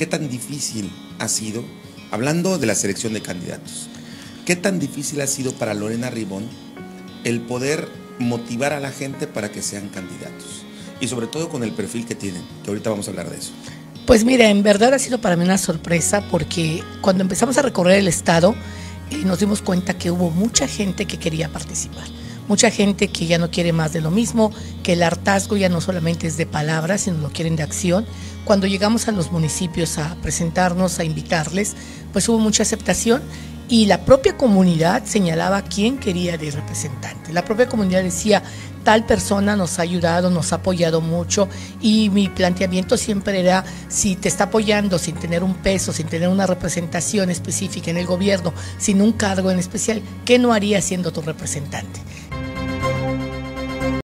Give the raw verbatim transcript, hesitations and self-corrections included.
¿qué tan difícil ha sido, hablando de la selección de candidatos, qué tan difícil ha sido para Lorena Ribón el poder motivar a la gente para que sean candidatos? Y sobre todo con el perfil que tienen, que ahorita vamos a hablar de eso. Pues mira, en verdad ha sido para mí una sorpresa, porque cuando empezamos a recorrer el estado eh, nos dimos cuenta que hubo mucha gente que quería participar. Mucha gente que ya no quiere más de lo mismo, que el hartazgo ya no solamente es de palabras, sino lo quieren de acción. Cuando llegamos a los municipios a presentarnos, a invitarles, pues hubo mucha aceptación y la propia comunidad señalaba quién quería de representante. La propia comunidad decía, tal persona nos ha ayudado, nos ha apoyado mucho, y mi planteamiento siempre era, si te está apoyando sin tener un peso, sin tener una representación específica en el gobierno, sin un cargo en especial, ¿qué no haría siendo tu representante?